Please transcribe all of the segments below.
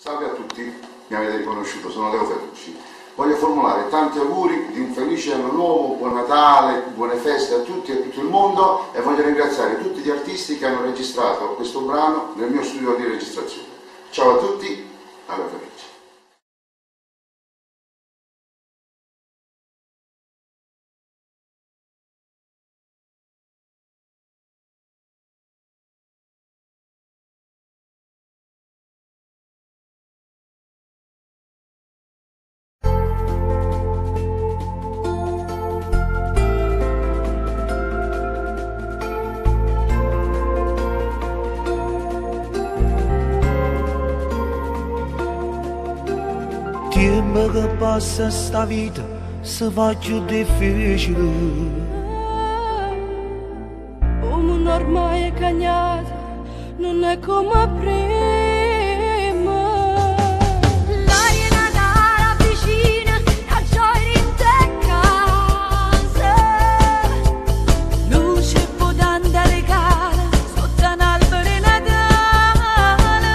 Salve a tutti, mi avete riconosciuto, sono Leo Ferrucci. Voglio formulare tanti auguri di un felice anno nuovo, buon Natale, buone feste a tutti e a tutto il mondo e voglio ringraziare tutti gli artisti che hanno registrato questo brano nel mio studio di registrazione. Ciao a tutti, Leo Ferrucci. Tiempo che passa sta vita si fa più difficile. Il mondo ormai è cagnato, non è come prima. L'aria Natale vicina, la gioia in te casa. Luce potente regala, sotto un albero di Natale.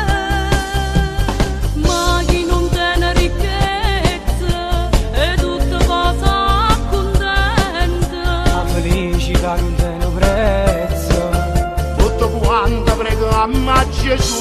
Ma chi non tiene ricchezza, è tutta cosa contenta. La felicità non tiene prezzo. Tutto quanto preghiamo a Gesù.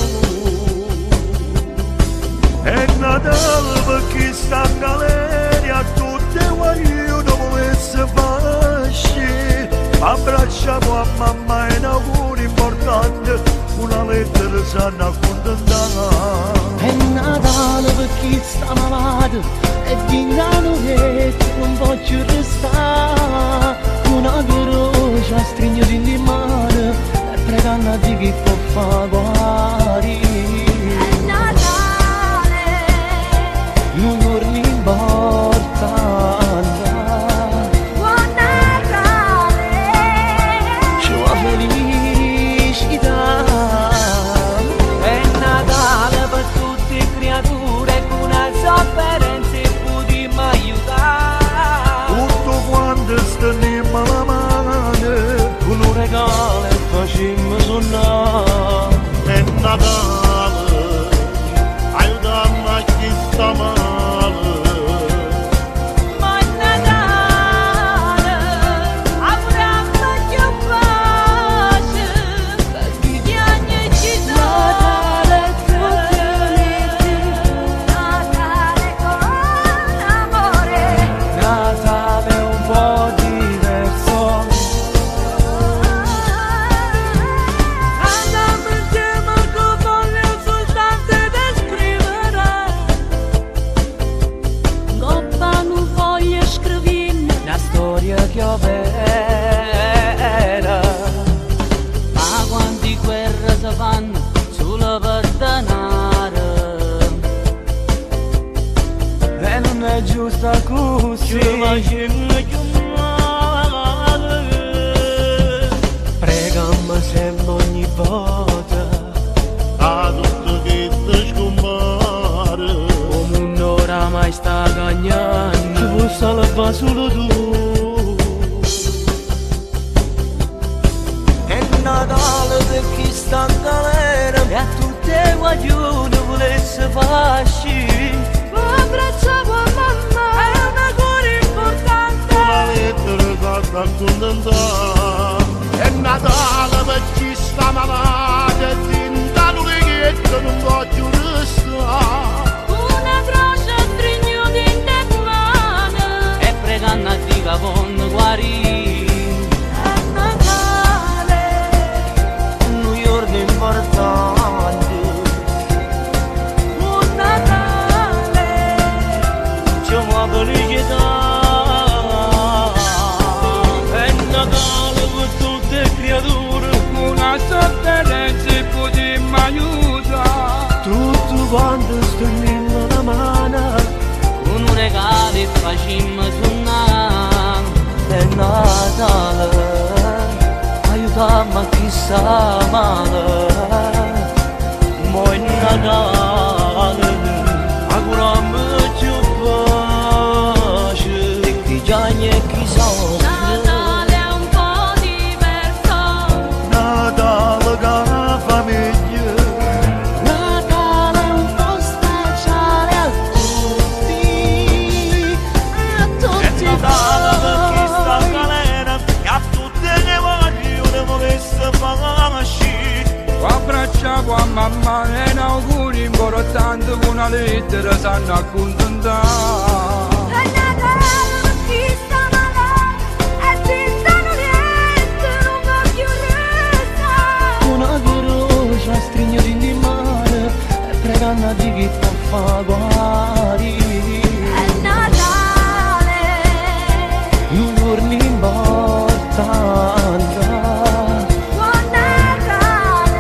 È Natale per chi sta in galera, tutte voglio volesse fasci. Abbracciamo a mamma e un auguro importante, una lettera sana accontentata. È Natale per chi sta malato e vingano che non voglio restare. Una croce a stringere in mano e pregando a Dio che può far guarire. È Natale, Non torni importante. buon Natale. C'è la felicità. È Natale per tutte le creature con una sofferenza e potremmo aiutare. Tutto quanto steniamo la mano, con un regalo e facciamo suonare. È Natale, aiutiamo a chi sta male. Buon Natale, auguriamo più pace per chi piagne ci Natale Natale con amore. Natale è un po' diverso. Andiamo insieme che voglio soltanto descrivere. Coppa non voglio scrivere La storia che ho vera. Ma quanti guerre si fanno solo per denaro? E non è giusto così. Preghiamo sempre ogni volta. A tutto che ti scompare. O mondo oramai sta cagnando. Ci può salvare solo tu. È Natale per chi sta in galera e a tutte guaglione volesse fasci. abbracciamo a mamma, è un auguro importante. Una lettera sana accontentata. È Natale per chi sta malato e tinta l'orecchietta non voglio restare. Una croce stringata in te mano. E pregando a Dio che con guarì. È Natale, Un giorno importante. buon Natale. C'è una felicità. È Natale per tutte le creature. Una sofferenza e potremmo aiutare. Tutto quanto stringiamo la mano. Con un regalo e facciamo suonare. È Natale, aiutiamo a chi sta male. Mo' è Natale, auguriamo più pace e chi giagna e chi soffre. Natale è un po' diverso. Natale che la famiglia. Natale è un po' strano. mamma e un auguri importante, una lettera sanno accontentare. È Natale per chi sta malato e senza niente non voglio restare. Una croce a stringere in mano e pregando di chi può far guarire. È Natale, Un giorno importante, buon Natale.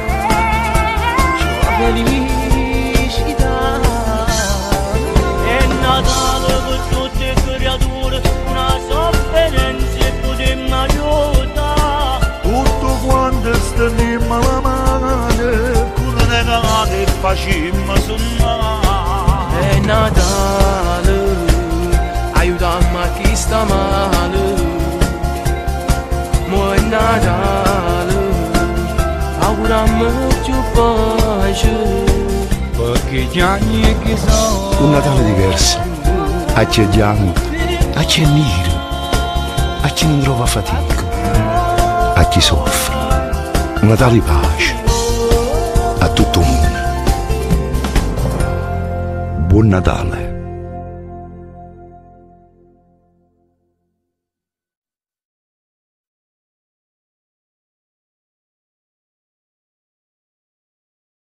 felicità. È Natale per tutte le creature, una sofferenza e potremmo aiutare. Tutto quanto stendiamo la mano, con regale e facciamo suonare. È Natale, aiutiamo a chi sta male. Mo' è Natale, auguriamo più pace. Perché gli anni che sono Un Natale diverso, a chi è bianco, a chi è nero, a chi non trova fatica, a chi soffre. Un Natale di pace a tutto il mondo. Buon Natale.